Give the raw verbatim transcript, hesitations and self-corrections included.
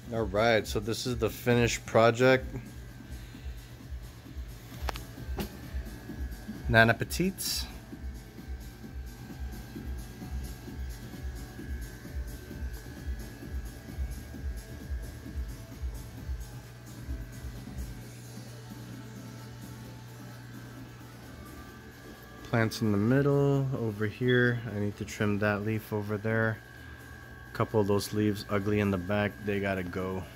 All right, so this is the finished project. Nana Petites. Plants in the middle. Over here, I need to trim that leaf over there. A couple of those leaves ugly in the back, they gotta go.